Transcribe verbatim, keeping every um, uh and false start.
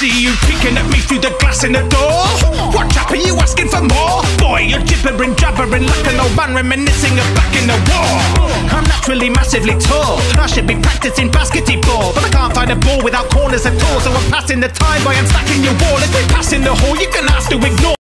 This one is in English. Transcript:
see you peeking at me through the glass in the door. What chap, are you asking for more? Boy, you're gibbering, jabbering like an old man reminiscing of back in the war. I'm naturally massively tall, I should be practicing basketball, but I can't find a ball without corners at all. So I'm passing the time by unstacking your wall. If we're passing the hall, you can ask to ignore.